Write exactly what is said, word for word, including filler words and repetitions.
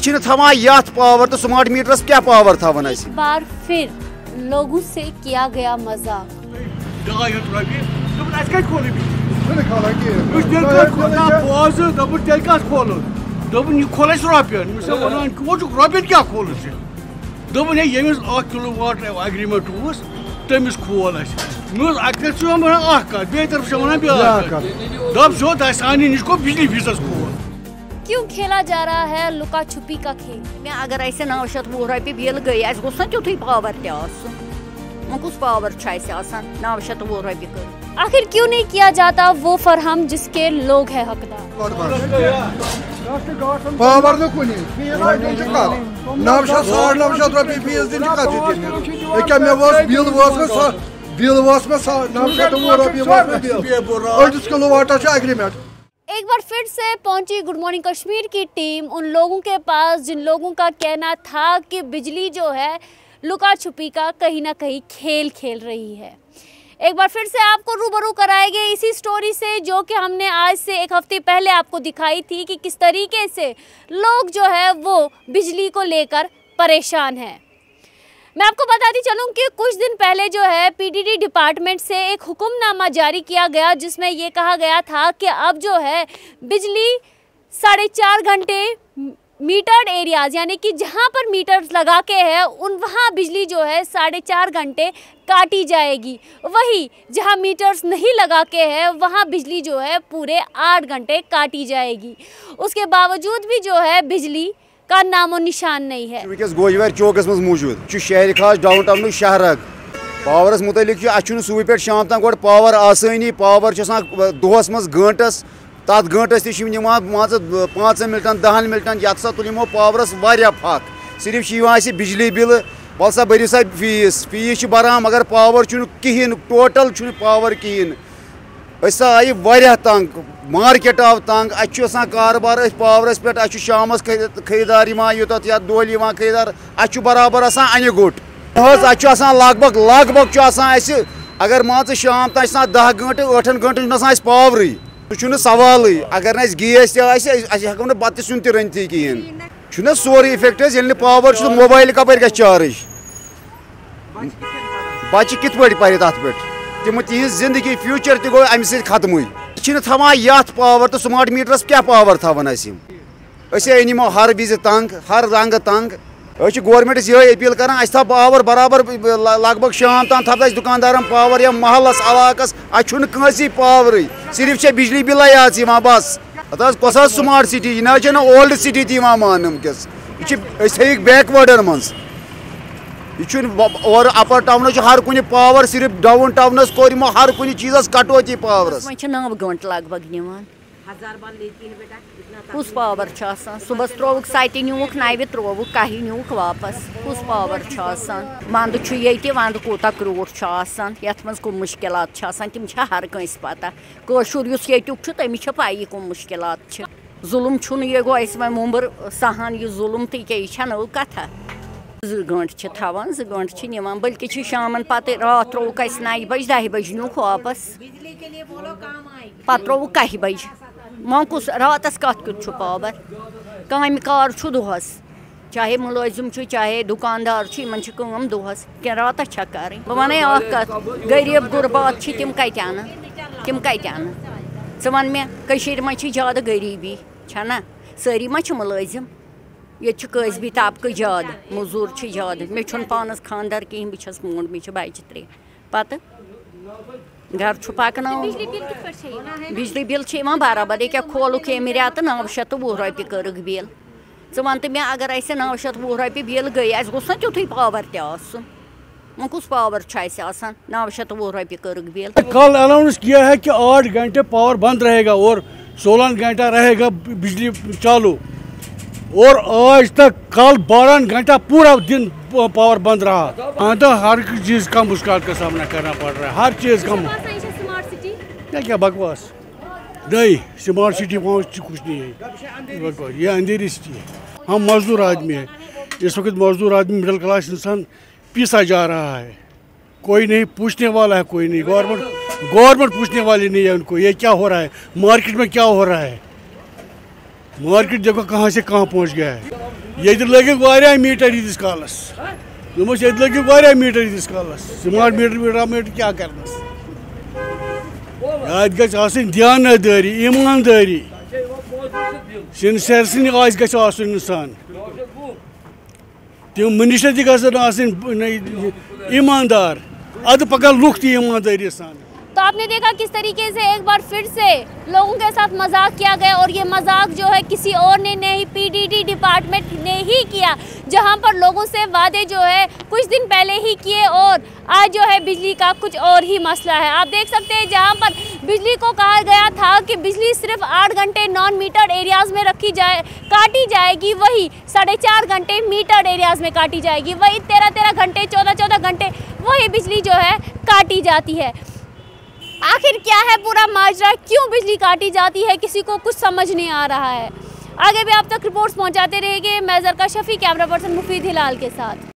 Power तो smart मीटरस क्या पावर था वन इस बार फिर लोगों से किया गया मजाक। दोपन है यमिस अख किलो वाटर एग्रीमेंट उस तमिस खोल अस मज अकल छ वन अख कत बे तरफ छ वन ब्याक कत दब सो त सानी निश को बिजली फीसस खोल। क्यों खेला जा रहा है लुका छुपी का खेल? मैं अगर ऐसे नौ शत वो रपी बिल गई अस गोस ना तुथी पावर ते आसन म कुछ पावर छ ऐसे आसन नौ शत वो रपी कर। आखिर क्यों नहीं किया जाता वो फरहम जिसके लोग हैं हकदार? पावर न कुनी नौ शत साढ़ नौ शत रपी फीस दिन का दिन क्या मैं वो बिल वास में बिल वास में नौ शत वो रपी वास में बिल और जिस किलोवाट का एग्रीमेंट। एक बार फिर से पहुंची गुड मॉर्निंग कश्मीर की टीम उन लोगों के पास जिन लोगों का कहना था कि बिजली जो है लुका छुपी का कहीं ना कहीं खेल खेल रही है। एक बार फिर से आपको रूबरू कराएंगे इसी स्टोरी से जो कि हमने आज से एक हफ्ते पहले आपको दिखाई थी कि किस तरीके से लोग जो है वो बिजली को लेकर परेशान हैं। मैं आपको बताती चलूं कि कुछ दिन पहले जो है पीडीडी डिपार्टमेंट से एक हुक्मनामा जारी किया गया जिसमें ये कहा गया था कि अब जो है बिजली साढ़े चार घंटे मीटर्ड एरियाज यानी कि जहां पर मीटर्स लगा के है उन वहां बिजली जो है साढ़े चार घंटे काटी जाएगी। वही जहां मीटर्स नहीं लगा के है वहां बिजली जो है पूरे आठ घंटे काटी जाएगी। उसके बावजूद भी जो है बिजली का नामो निशान नहीं है। गोजवार चौकस मज मौजूद शहर खास डाउन टाउन शहरक पावरस मुतलिक सूबह पे शाम तक गोड पावर आसानी पावर दोहस मज गंटस तथ गंटस तमान मान पाँचन मिनटन दहन मिनटन ये सा तुल पावरस वारिया फक सिर्फ बिजली बिल बल सा बरी सा फीस फीस बरान मगर पावर कहें टोटल पावर कहें आए वारिया तंग मार्केट आव तंग असान कारोबार पावरस पे शाम खरीदार योत या दोल खरीदार अ बराबर अन गोट अ लग भग लग भग अगर मान शाम तक दह गंटे ٲٹھن गंटन पावर सह सवाल अगर न गैस तको ना बत सुन रनती कहें सोरे इफेक्ट ये पावर मोबाइल कपर ग चार्ज बच्चे कित पे पे तथ पे तम तिज जिंदगी फ्यूचर तक गो अम खत्म थवान पावर तो स्मार्ट मीटरस क्या पावर थवान अमो हर विज तंग हर रंग तंग गवर्नमेंटस ये अपील कर पावर बराबर लग भग शाम तक थप दुकानदार पावर या महलस इलाकस असी पावर सिर्फ बिजली बिल आज बस कस स्मार्ट सिटी ना ओल्ड सिटी ती मान वस ये बैकवर्डन मज और अपर टाउन हर कुछ पावर सिर्फ डाउन टाउनस कोर हर कुछ चीज़ कटौती पावरस नौ गंट लग भग कुछ पावर सुबह त्रोक सत नुक नव त्रोक कह नुक वापस कुछ पावर वंद ये वंद कूत क्रूट ये कम मुश्किल तम हर कंस पता कशुर युक तमिस पाई कम मुश्किल जुलम ये गो वो मुंबर सहन यह जुलम तो यह नव कथा ज गंट थवान ज गंट निवान बल्कि शाम पे रात त्रोक नौ बज दह बज नुक वापस पे त्रोक कह बज वन कुछ रातस कत कुछ पावर काम कार दोहस चाहे मुलाजिम चाहे दुकानदार इन दोहस क्या रातस छा कर वन कत गरीब गुरबात तम कत अन तम कत अन च वन मे मज ज्यादा गरीबी छना सारी मा मुलाजिम ये कसबी तबक ज्यादा मजूर ज्यादा मे पानस खानदार कहें बस मोड मे बच्चे त्रे पत घर पकन बिजली बिल बराबर ये क्या खोलुक ये रेत नौ शत वह रपी कर्क बिल च वन तो मे अगर ऐसे नौ शत वह रपी बिल गई गोस ना तुथु पावर तन वो कुछ पावर नौ शत वह रपी कर्क बिल। कल अनाउंस किया है कि आठ घंटे पावर बंद रहेगा और सोलह घंटा रहेगा बिजली चालू और आज तक कल बारह घंटा पूरा दिन पावर बंद रहा। हाँ तो हर चीज़ का मुश्किल का सामना करना पड़ रहा है हर चीज़ का। क्या क्या बकवास नहीं स्मार्ट सिटी पहुँच कुछ नहीं है बकवास ये अंधेरी सिटी है। हम मजदूर आदमी है इस वक्त मजदूर आदमी मिडिल क्लास इंसान पीसा जा रहा है कोई नहीं पूछने वाला है कोई नहीं गवर्नमेंट गवर्नमेंट पूछने वाली नहीं है उनको ये क्या हो रहा है मार्केट में क्या हो रहा है मार्केट देखो कहाँ से कहाँ पहुँच गया है। ये लगे वारिया मीटर यीतिस कालस दोपस ये लगे वारिया मीटर यीतिस कालस स्मार्ट मीटर मीटर मीटर क्या करनस याद गछ आसिन दयानतदारी ईमानदारी सिंसियरसी आज गछ आसुन इंसान तम मिनिस्टर ति गछन आसिन ईमानदार अद पका लुक ति ईमानदारी सान। तो आपने देखा किस तरीके से एक बार फिर से लोगों के साथ मजाक किया गया और ये मजाक जो है किसी और ने नहीं पीडीडी डिपार्टमेंट ने ही किया, जहां पर लोगों से वादे जो है कुछ दिन पहले ही किए और आज जो है बिजली का कुछ और ही मसला है। आप देख सकते हैं जहां पर बिजली को कहा गया था कि बिजली सिर्फ आठ घंटे नॉन मीटर्ड एरियाज में रखी जाए काटी जाएगी, वही साढ़े चार घंटे मीटर्ड एरियाज में काटी जाएगी, वही तेरह तेरह घंटे चौदह चौदह घंटे वही बिजली जो है काटी जाती है। आखिर क्या है पूरा माजरा, क्यों बिजली काटी जाती है, किसी को कुछ समझ नहीं आ रहा है। आगे भी आप तक रिपोर्ट्स पहुंचाते रहेंगे। मैं ज़रका शफी, कैमरा पर्सन मुफीद हिलाल के साथ।